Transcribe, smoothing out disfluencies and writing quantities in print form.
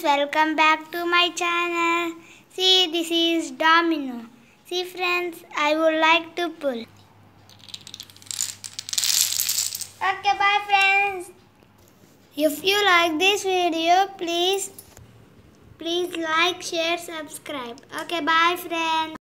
welcome back to my channel. See, this is domino. See friends, I would like to pull. Okay, bye friends. If you like this video, please like, share, subscribe. Okay, bye friends.